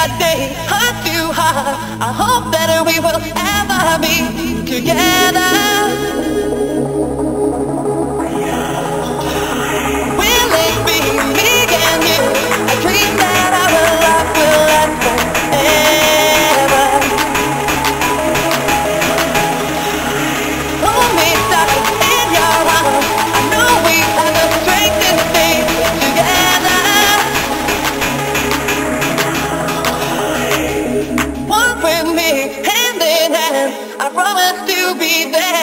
day heart to heart. I hope that we will ever be together. Will it be me and you? A dream that our love will last forever. Hold me tight in your arms. I know we have the strength to stay together. Walk with me hand in hand. I promise to be there.